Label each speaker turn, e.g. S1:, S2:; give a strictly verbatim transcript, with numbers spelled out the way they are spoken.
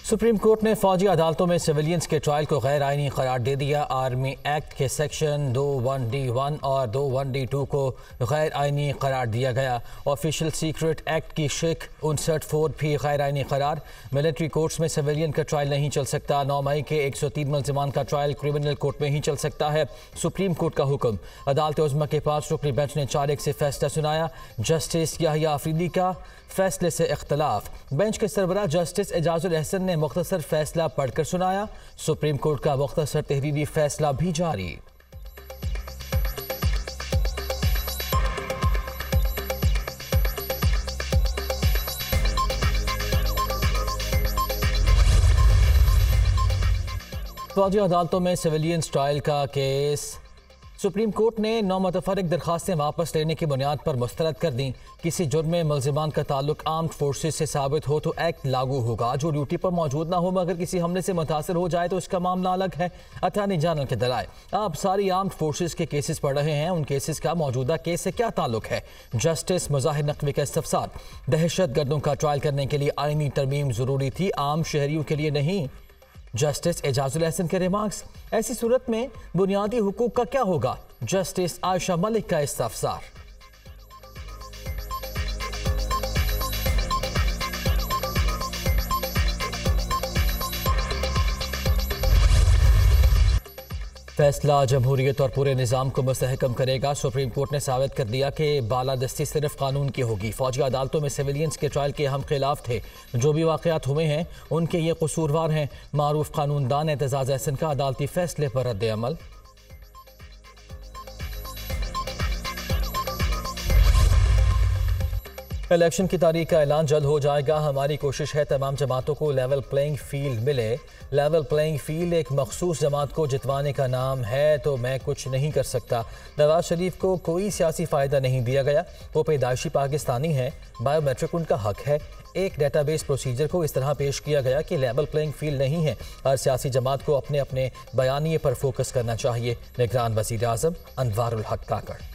S1: Supreme court ने फौजी अदालतों में सिविलियंस के ट्रायल को गैर आइनी करार दे दिया। आर्मी एक्ट के सेक्शन दो वन डी वन और दो वन डी टू को गैर आइनी करार दिया गया। ऑफिशियल सीक्रेट एक्ट की शिक उनसठ फोर भी गैर आइनी करार। मिलिट्री कोर्ट्स में सिविलियन का ट्रायल नहीं चल सकता। नौ मई के एक सौ तीन मुलजिमान का ट्रायल क्रिमिनल कोर्ट में ही चल सकता है। सुप्रीम कोर्ट का हुक्म। अदालत उज़्मा के पांच रुकनी बेंच ने चार एक से फैसला सुनाया। जस्टिस याहिया अफरीदी का फैसले से इख्तलाफ। बेंच के सरबराह जस्टिस एजाजुल एहसन ने मुख्तसर फैसला पढ़कर सुनाया। सुप्रीम कोर्ट का मुख्तसर तहरीरी फैसला भी जारी। फौजी अदालतों में सिविलियंस ट्रायल का केस सुप्रीम कोर्ट ने नौ मुतफरिक दरखास्तें वापस लेने की बुनियाद पर मुस्तरद कर दी। किसी जुर्म में मुलजिमान का ताल्लुक आर्म्ड फोर्सेस से साबित हो तो एक्ट लागू होगा। जो ड्यूटी पर मौजूद ना हो मगर किसी हमले से मुतासर हो जाए तो इसका मामला अलग है। अटॉर्नी जनरल के दलाइल। आप सारी आर्म्ड फोर्सेस के केसेस पढ़ रहे हैं, उन केसेस का मौजूदा केस से क्या ताल्लुक है? जस्टिस मुजाहिर नकवी का इस्तफसार। दहशत गर्दों का ट्रायल करने के लिए आईनी तरमीम जरूरी थी, आम शहरियों के लिए नहीं। जस्टिस एजाजुल एहसन के रिमार्क्स। ऐसी सूरत में बुनियादी हुकूक का क्या होगा? जस्टिस आयशा मलिक का इस्तफसार। फैसला जमहूरियत और पूरे निज़ाम को मुस्तहकम करेगा। सुप्रीम कोर्ट ने साबित कर दिया कि बालादस्ती सिर्फ कानून की होगी। फौजी अदालतों में सिविलियंस के ट्रायल के हम खिलाफ थे। जो भी वाक़यात हुए हैं उनके ये कसूरवार हैं। मारूफ कानूनदान एतजाज़ एहसन का अदालती फैसले पर रद्द अमल। इलेक्शन की तारीख का ऐलान जल्द हो जाएगा। हमारी कोशिश है तमाम जमातों को लेवल प्लेइंग फील्ड मिले। लेवल प्लेइंग फील्ड एक मखसूस जमात को जितवाने का नाम है तो मैं कुछ नहीं कर सकता। नवाज शरीफ को कोई सियासी फ़ायदा नहीं दिया गया। वो पैदाइशी पाकिस्तानी हैं, बायोमेट्रिक उनका हक है। एक डेटाबेस प्रोसीजर को इस तरह पेश किया गया कि लेवल प्लेइंग फील्ड नहीं है। हर सियासी जमात को अपने अपने बयानिए पर फोकस करना चाहिए। निगरान वज़ीर आज़म अनवारुल हक काकड़।